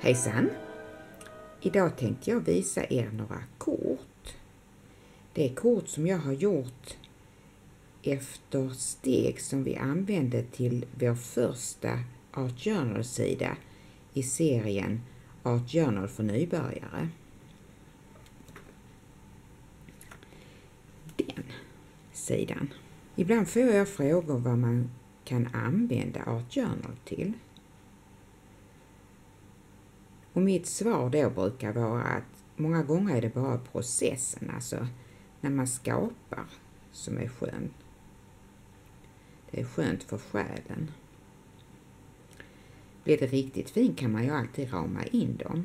Hejsan! Idag tänkte jag visa er några kort. Det är kort som jag har gjort efter steg som vi använde till vår första Art Journal-sida i serien Art Journal för nybörjare. Den sidan. Ibland får jag frågor vad man kan använda Art Journal till. Och mitt svar då brukar vara att många gånger är det bara processen, alltså när man skapar, som är skön. Det är skönt för själen. Blir det riktigt fint kan man ju alltid rama in dem.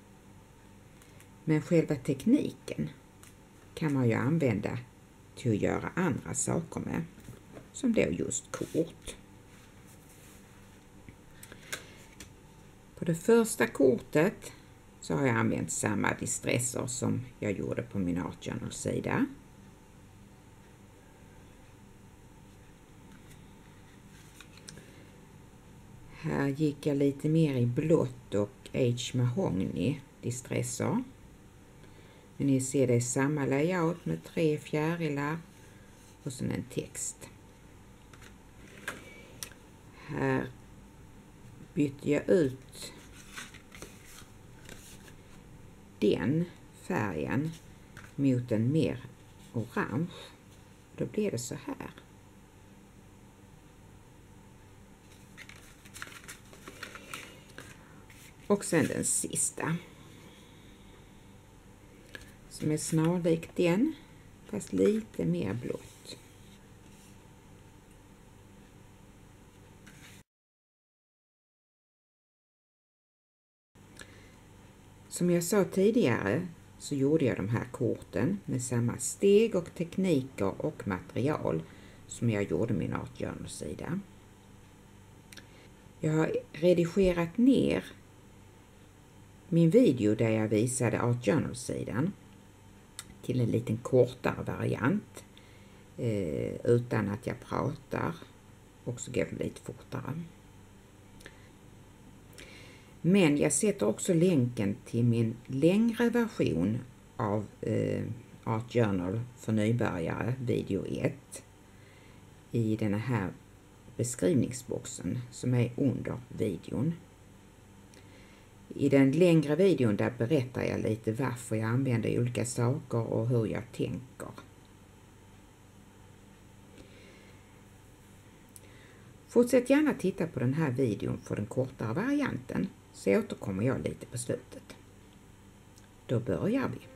Men själva tekniken kan man ju använda till att göra andra saker med, som då just kort. På det första kortet så har jag använt samma distresser som jag gjorde på min Art Journal-sida. Här gick jag lite mer i blått och H Mahogny distresser. Men ni ser det är samma layout med 3 fjärilar och sen en text. Här bytte jag ut den färgen mot en mer orange. Då blir det så här. Och sen den sista, som är snarlik den, fast lite mer blått. Som jag sa tidigare så gjorde jag de här korten med samma steg och tekniker och material som jag gjorde min Art Journal-sida. Jag har redigerat ner min video där jag visade Art Journal-sidan till en liten kortare variant utan att jag pratar, och så går det lite fortare. Men jag sätter också länken till min längre version av Art Journal för nybörjare video 1 i den här beskrivningsboxen som är under videon. I den längre videon där berättar jag lite varför jag använder olika saker och hur jag tänker. Fortsätt gärna titta på den här videon för den kortare varianten, så återkommer jag lite på slutet. Då börjar vi.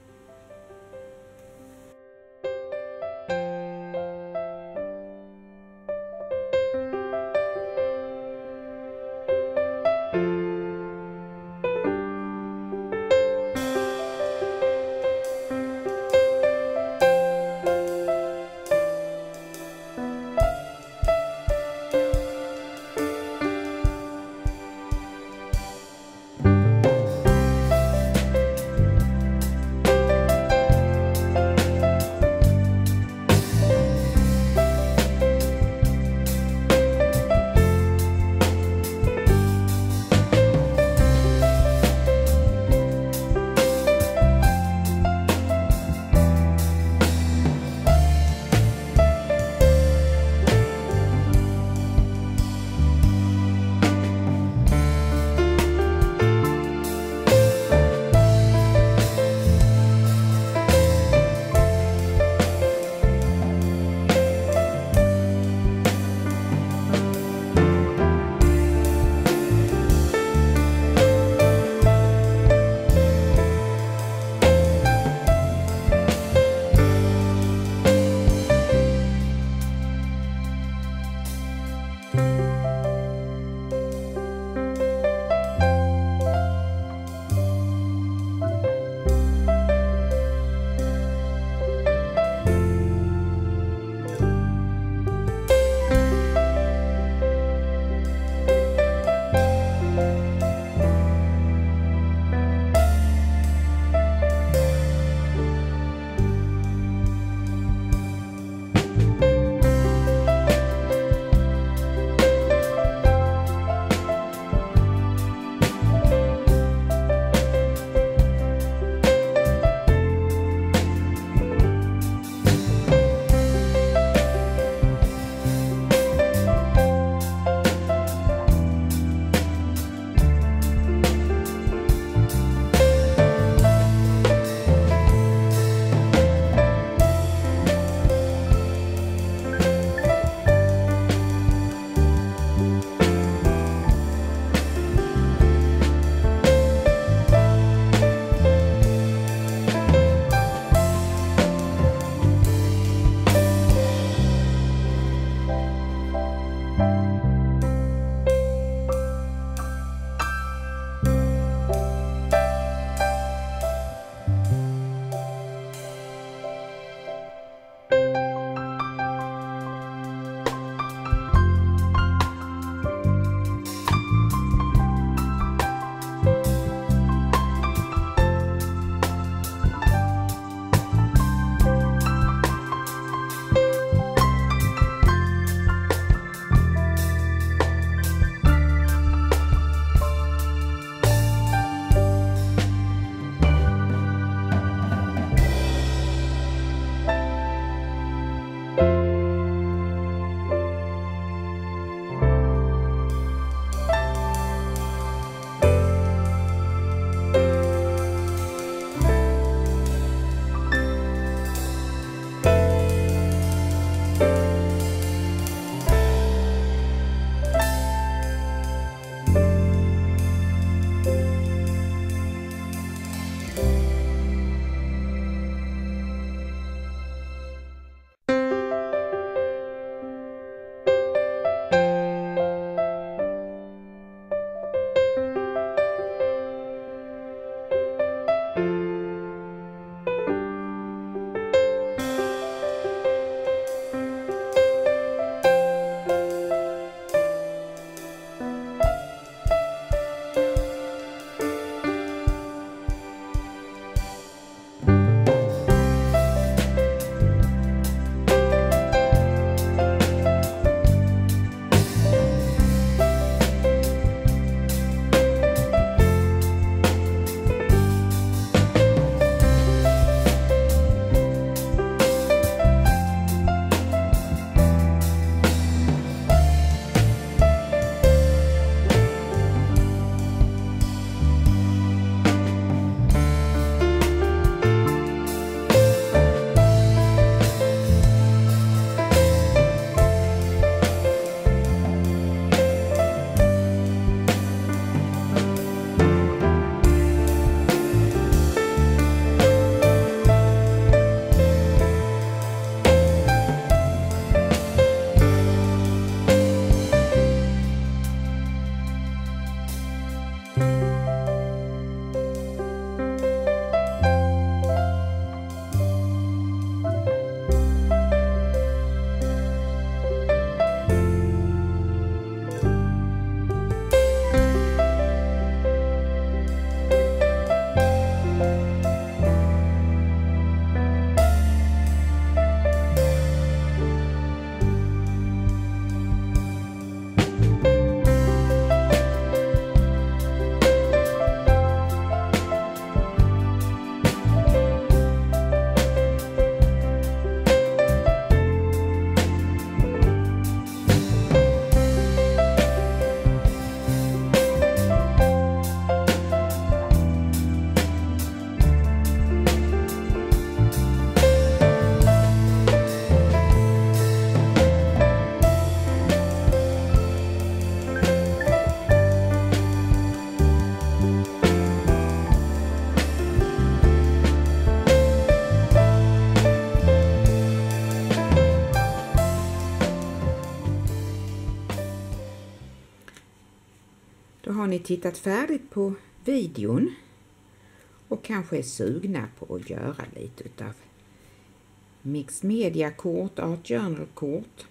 ni tittat färdigt på videon och kanske är sugna på att göra lite utav Mixed Media-kort, Art Journal-kort.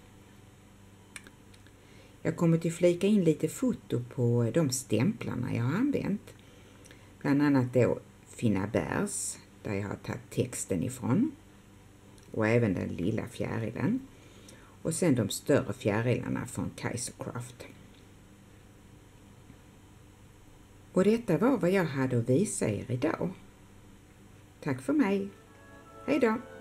Jag kommer till flika in lite foto på de stämplarna jag har använt. Bland annat då Finnabergs, där jag har tagit texten ifrån. Och även den lilla fjärilen. Och sen de större fjärilarna från Kaisercraft. Och detta var vad jag hade att visa er idag. Tack för mig. Hej då!